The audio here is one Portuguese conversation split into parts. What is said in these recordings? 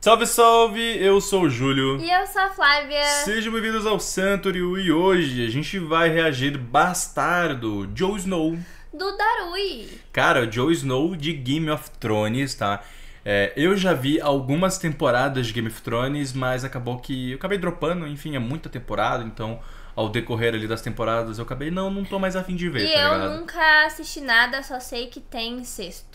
Salve, salve! Eu sou o Júlio. E eu sou a Flávia. Sejam bem-vindos ao Santorio e hoje a gente vai reagir Bastardo, Jon Snow. Do Darui. Cara, o Jon Snow de Game of Thrones, tá? Eu já vi algumas temporadas de Game of Thrones, mas acabou que eu acabei dropando, enfim, é muita temporada, então ao decorrer ali das temporadas eu acabei, não tô mais afim de ver, E tá eu ligado? nunca assisti nada, só sei que tem incesto.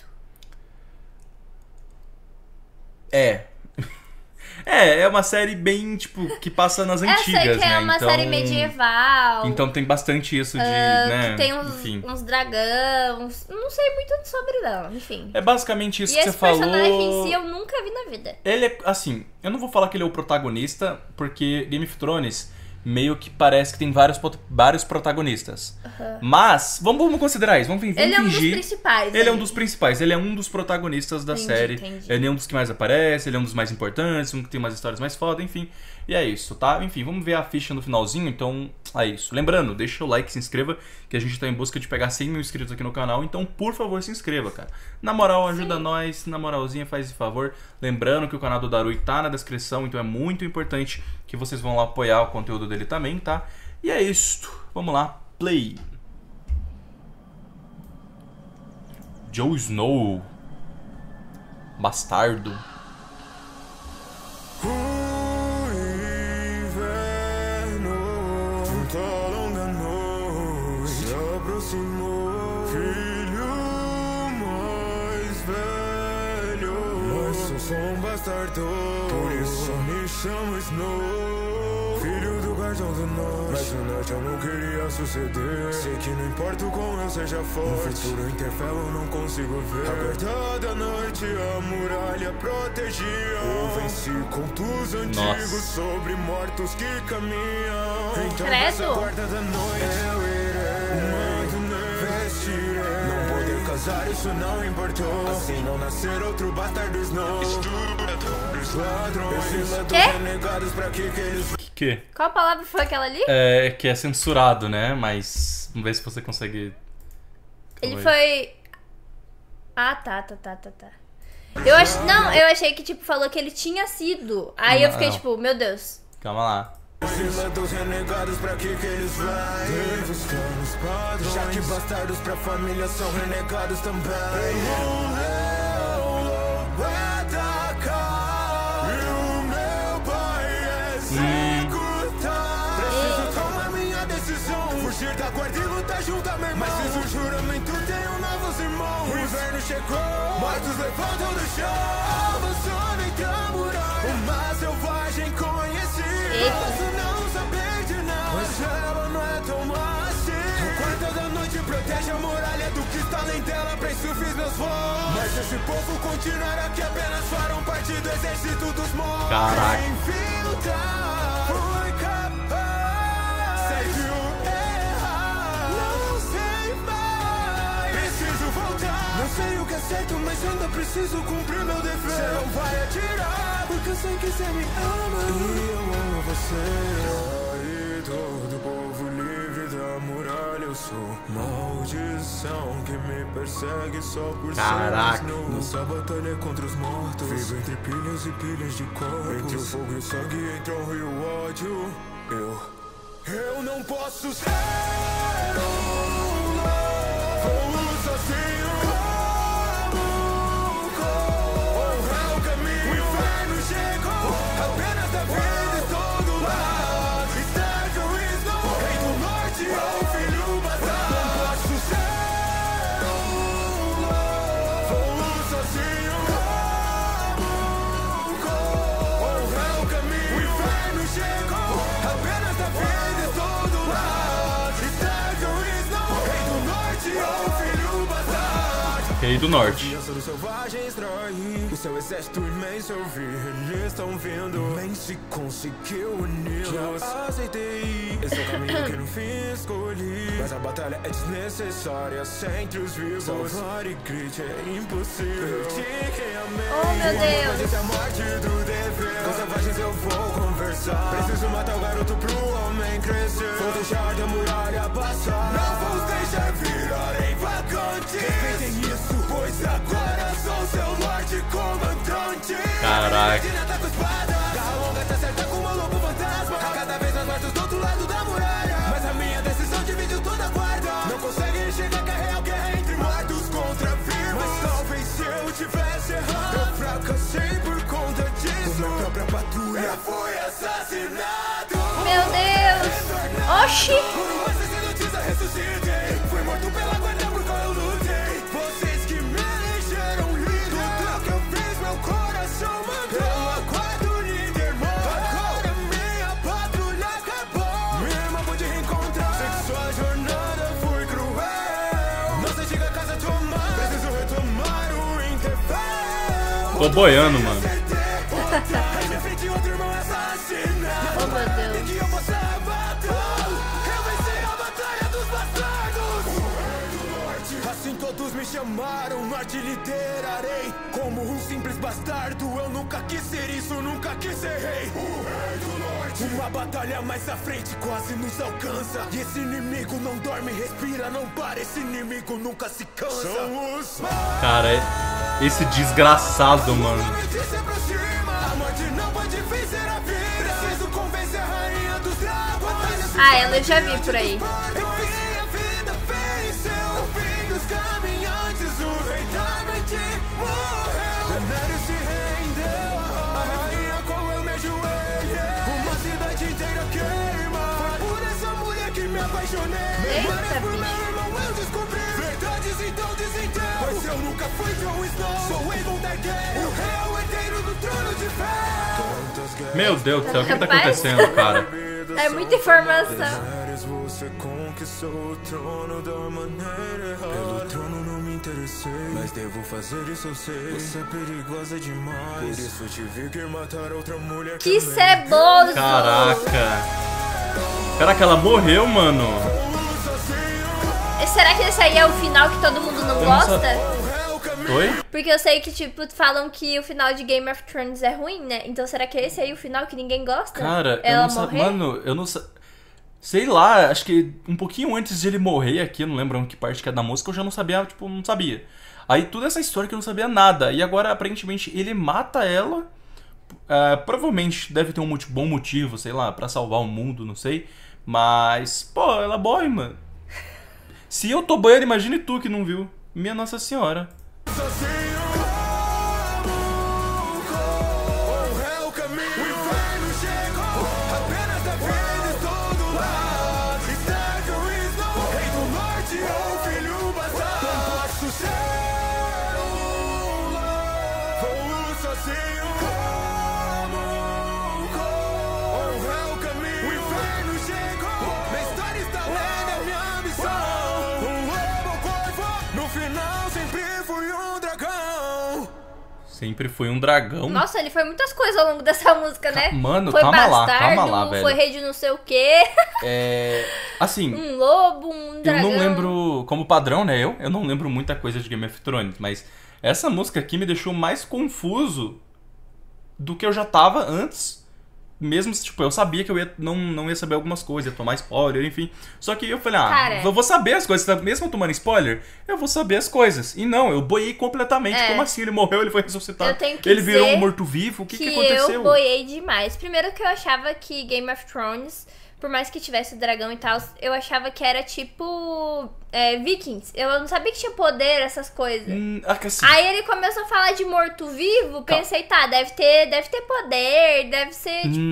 É uma série bem, tipo, que passa nas antigas, Eu sei que né? é uma série medieval. Então tem bastante isso de, né? Que tem Enfim. uns dragões. Não sei muito sobre não, enfim. É basicamente isso E que você esse personagem falou. em si eu nunca vi na vida. Ele é, assim, eu não vou falar que ele é o protagonista, porque Game of Thrones meio que parece que tem vários protagonistas. Mas, vamos considerar isso, vamos Ele é um dos fingir. principais. Ele é um aí. dos principais, ele é um dos protagonistas da série. Entendi. Ele é um dos que mais aparece, ele é um dos mais importantes, um que tem umas histórias mais foda, enfim. E é isso, tá? Enfim, vamos ver a ficha no finalzinho, então é isso. Lembrando, deixa o like, se inscreva, que a gente tá em busca de pegar 100 mil inscritos aqui no canal, então por favor se inscreva, cara. Na moral, ajuda nós, na moralzinha, faz esse favor. Lembrando que o canal do Darui tá na descrição, então é muito importante que vocês vão lá apoiar o conteúdo dele também, tá? E é isso, vamos lá, play. Jon Snow, Bastardo. Sou um bastardo, por isso me chamo Snow, filho do guardião do norte. Mas no norte eu não queria suceder. Sei que não importa o quão eu seja forte, no futuro interfere eu não consigo ver. A guarda da noite, a muralha protegia. Eu venci contos antigos sobre mortos que caminham. Então essa guarda da noite eu irei, vestirei. Não poder casar, isso não importou. Assim não nascer outro bastardo Snow. Os ladrões, renegados pra que eles... Que? Qual palavra foi aquela ali? Que é censurado, né? Mas vamos ver se você consegue... Ele foi... Ah, tá. Eu achei que, tipo, falou que ele tinha sido. Aí eu fiquei, tipo, meu Deus. Calma lá. Fila dos renegados, pra que eles vêm? Buscando os padrões, já que bastardos pra família são renegados também. O leão atacar e o meu pai executar. Preciso tomar minha decisão, fugir da guarda e lutar junto a meu irmão. Mas fiz o juramento, tenho novos irmãos. O inverno chegou, mortos levantam do chão. Avançando entre a muralha, uma selvagem conheci. Posso não saber de nada, mas ela não é tão má assim. A guarda da noite protege a muralha do cristal, além dela pra isso fiz meus voos. Mas esse povo continuar aqui apenas farão parte do exército dos mortos. Caraca. Enfim lutar, fui capaz. Sei o errar, não sei mais. Preciso voltar, não sei o que é certo, mas ainda preciso cumprir meu dever. Você não vai atirar, porque eu sei que você me ama. E eu amo você. Traído do povo livre da muralha, eu sou maldição que me persegue só por Caraca. ser Snow. Nossa batalha contra os mortos, vivo entre pilhas e pilhas de corpos. Entre o fogo e o sangue, entre a honra e o ódio. Eu não posso ser um lobo sozinho. Honrar o caminho, o inferno chegou. Apenas da vida e todo lado. Estar com Snow, rei do norte, ou filho bastardo. Não posso ser um lobo sozinho. Honrar o caminho, o inferno chegou. Apenas da vida e todo lado. Estar com Snow, rei do norte, ou filho bastardo. Rei do Norte. Criança dos selvagens trair o seu exército imenso eu vi. Eles estão vindo, nem se conseguiu uni-los. Já aceitei, esse é o caminho que no fim escolhi. Mas a batalha é desnecessária, entre os vivos. Salvar e grite é impossível. Perdi quem amei. Oh, meu Deus. Mas esse é a morte do dever. Com selvagens eu vou conversar. Preciso matar o garoto pro homem crescer. Vou deixar da muralha passar. Não vou deixar virarem vacantes. Respeitem isso, pois agora sou seu norte comandante. Caraca. Oxi! Por uma sacerdotisa ressuscitei. Fui morto pela guarda por qual eu lutei. Vocês que me elegeram líder. Tudo que eu fiz, meu coração mandou. Eu aguardo o líder morto. Agora minha patrulha acabou. Minha irmã pude reencontrar. Sei que sua jornada foi cruel. Nossa antiga casa tomar. Preciso retomar o Interfell. Tô boiando, mano. Aí me frente outro irmão assassina. Oh, meu Deus. E que eu possa matar. Eu venci a batalha dos bastardos. O rei do norte. Assim todos me chamaram, norte liderarei. Como um simples bastardo, eu nunca quis ser isso, nunca quis ser rei. O rei do norte. Uma batalha mais à frente quase nos alcança. E esse inimigo não dorme, respira, não para. Esse inimigo nunca se cansa. São os Cara, esse desgraçado, mano. se aproxima. A morte não pode vencer a vida. Preciso convencer a rainha dos dragões. Ah, ela eu já vi por aí. Enfim, a vida venceu. O fim dos caminhantes, o rei da noite morreu. Daenerys se rendeu. A rainha com eu me ajoelhei. Uma cidade inteira queima. Foi por essa mulher que me apaixonei. Eita, Por meu bicho. irmão eu descobri. Verdades então desentendo. Pois eu nunca fui Jon Snow. Sou Aegon Targaryen. O rei herdeiro do trono de ferro. Meu Deus do céu, o que tá Rapaz. acontecendo, cara? É muita informação. Daenerys, você conquistou o trono da maneira errada. Pelo trono não me interessei, mas devo fazer isso eu sei. Você é perigosa demais, por isso tive que matar outra mulher Que também. ceboso! Caraca. Caraca, ela morreu, mano. E será que esse aí é o final que todo mundo não não gosta? Oi? Porque eu sei que, tipo, falam que o final de Game of Thrones é ruim, né? Então será que esse aí é o final que ninguém gosta? Cara, eu Ela não sei. morrer? Mano, eu não sei. Sei lá, acho que um pouquinho antes de ele morrer aqui, eu não lembro que parte que é da música, eu já não sabia, tipo, não sabia. Aí toda essa história que eu não sabia nada. E agora, aparentemente, ele mata ela. Provavelmente deve ter um bom motivo, sei lá, pra salvar o mundo, não sei. Mas, pô, ela morre, mano. Se eu tô banhando, imagine tu que não viu. Minha Nossa Senhora. Sempre foi um dragão. Nossa, ele foi muitas coisas ao longo dessa música, né? Mano, foi calma lá, bastardo, calma lá, velho. foi rei de não sei o quê. Assim, Um lobo, um dragão. eu não lembro, como padrão, né? Eu não lembro muita coisa de Game of Thrones, mas essa música aqui me deixou mais confuso do que eu já tava antes. Mesmo se, tipo, eu sabia que eu não ia saber algumas coisas, ia tomar spoiler, enfim. Só que eu falei, Cara, eu vou saber as coisas. Mesmo tomando spoiler, eu vou saber as coisas. E não, eu boiei completamente. Como assim? Ele morreu, ele foi ressuscitado. Eu tenho que ele virou dizer um morto-vivo? O que que aconteceu? eu boiei demais. Primeiro que eu achava que Game of Thrones, por mais que tivesse o dragão e tal, eu achava que era tipo Vikings. Eu não sabia que tinha poder, essas coisas. Assim, Aí ele começou a falar de morto-vivo, pensei, tá, deve ter poder, deve ser tipo...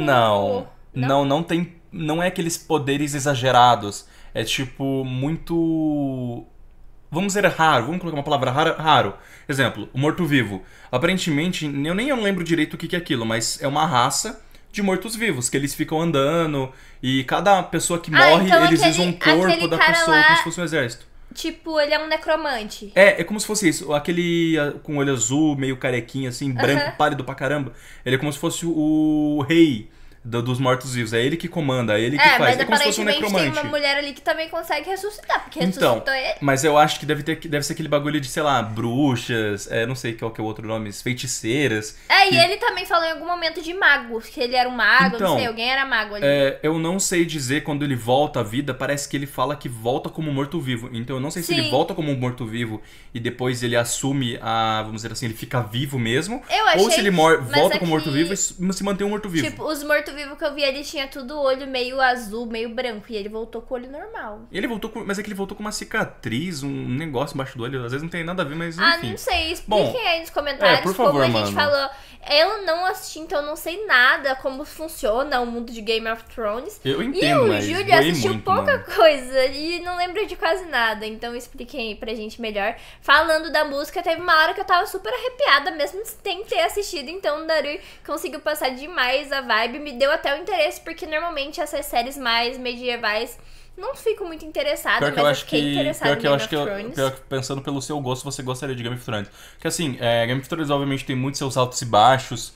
Não tem. Não é aqueles poderes exagerados. É tipo, muito. Vamos dizer raro, vamos colocar uma palavra raro. Exemplo, o morto-vivo. Aparentemente, eu nem lembro direito o que é aquilo, mas é uma raça de mortos-vivos, que eles ficam andando e cada pessoa que morre, então eles aquele- usam o corpo aquele da cara pessoa lá- como se fosse um exército. Tipo, ele é um necromante. É como se fosse isso. Aquele com olho azul, meio carequinho, assim, branco, pálido pra caramba. Ele é como se fosse o rei dos mortos-vivos. É ele que comanda, é ele que faz. Mas É como se fosse um aparentemente tem necromante. uma mulher ali que também consegue ressuscitar, porque Então, ressuscitou ele. mas eu acho que deve ser aquele bagulho de, sei lá, bruxas, não sei qual que é o outro nome, feiticeiras. E ele também falou em algum momento de magos, que ele era um mago, Então, não sei, alguém era mago ali. Eu não sei dizer quando ele volta à vida, parece que ele fala que volta como morto-vivo. Então eu não sei se ele Sim. volta como um morto-vivo e depois ele assume vamos dizer assim, ele fica vivo mesmo. Eu achei Ou se ele mas volta é como que, morto-vivo e se mantém um morto-vivo. Tipo, os mortos-vivos morto-vivo que eu vi, ele tinha tudo o olho meio azul, meio branco. E ele voltou com o olho normal. Ele voltou com... Mas é que ele voltou com uma cicatriz, um negócio embaixo do olho. Às vezes não tem nada a ver, mas enfim. Ah, não sei. Expliquem aí nos comentários. por favor, como a gente mano. falou. Eu não assisti, então eu não sei nada como funciona o mundo de Game of Thrones. Eu entendo, e o mas Júlio boiei assistiu muito, pouca mano. coisa e não lembra de quase nada. Então expliquem aí pra gente melhor. Falando da música, teve uma hora que eu tava super arrepiada, mesmo sem ter assistido. Então o Darui conseguiu passar demais a vibe. Me deu até o interesse, porque normalmente essas séries mais medievais não fico muito interessada, Pior que eu mas eu acho fiquei que, interessada pior em que eu Game acho of que eu, Thrones. pior que pensando pelo seu gosto, você gostaria de Game of Thrones. Porque assim, Game of Thrones obviamente tem muitos seus altos e baixos,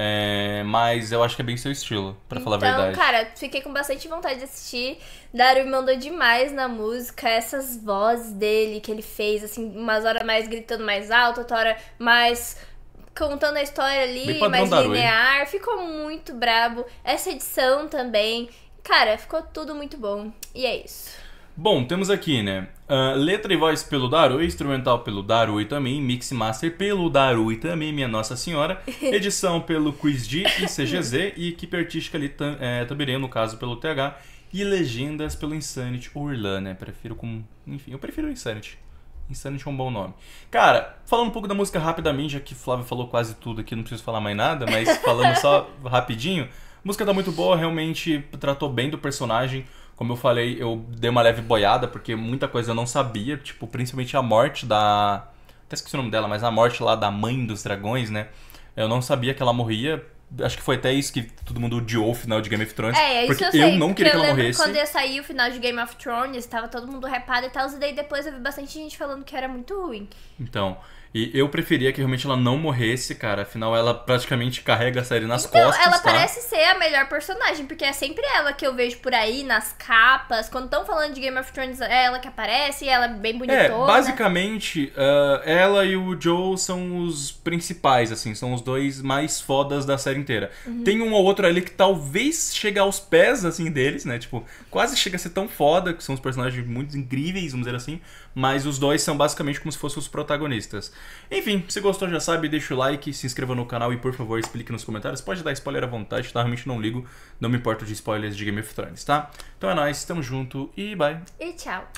mas eu acho que é bem seu estilo, pra falar a verdade. Então, cara, fiquei com bastante vontade de assistir. Daru mandou demais na música, essas vozes dele que ele fez, assim, umas horas mais gritando mais alto, outra hora mais contando a história Bem ali, padrão mais Daru, hein? linear. Ficou muito brabo. Essa edição também. Cara, ficou tudo muito bom. E é isso. Bom, temos aqui, né? Letra e voz pelo Darui, instrumental pelo Darui também, mix e master pelo Darui também, minha Nossa Senhora. Edição pelo QuizD e CGZ e equipe artística ali também, no caso, pelo TH. E legendas pelo Insanity ou Irlan, né? Enfim, eu prefiro o Insanity. Insanity é um bom nome. Cara, falando um pouco da música rapidamente, já que o Flávio falou quase tudo aqui, não preciso falar mais nada, mas falando só rapidinho. A música tá muito boa, realmente tratou bem do personagem. Como eu falei, eu dei uma leve boiada, porque muita coisa eu não sabia, tipo, principalmente a morte da... Até esqueci o nome dela, mas a morte lá da mãe dos dragões, né? Eu não sabia que ela morria. Acho que foi até isso que todo mundo odiou o final de Game of Thrones. É, isso porque eu sei. não queria que ela lembro morresse. quando ia sair o final de Game of Thrones, tava todo mundo hypado e tal, e daí depois eu vi bastante gente falando que era muito ruim. Então, e eu preferia que realmente ela não morresse, cara. Afinal, ela praticamente carrega a série nas Então, costas, ela tá? parece ser a melhor personagem, porque é sempre ela que eu vejo por aí, nas capas. Quando estão falando de Game of Thrones, é ela que aparece, e ela é bem bonitona. Basicamente, ela e o Joe são os principais, assim, são os dois mais fodas da série inteira. Tem um ou outro ali que talvez chegue aos pés, assim, deles, né? Tipo, quase chega a ser tão foda, que são os personagens muito incríveis, vamos dizer assim, mas os dois são basicamente como se fossem os protagonistas. Enfim, se gostou já sabe, deixa o like, se inscreva no canal e por favor explique nos comentários. Pode dar spoiler à vontade, tá? Realmente não ligo, não me importo de spoilers de Game of Thrones, tá? Então é nóis, tamo junto e bye! E tchau.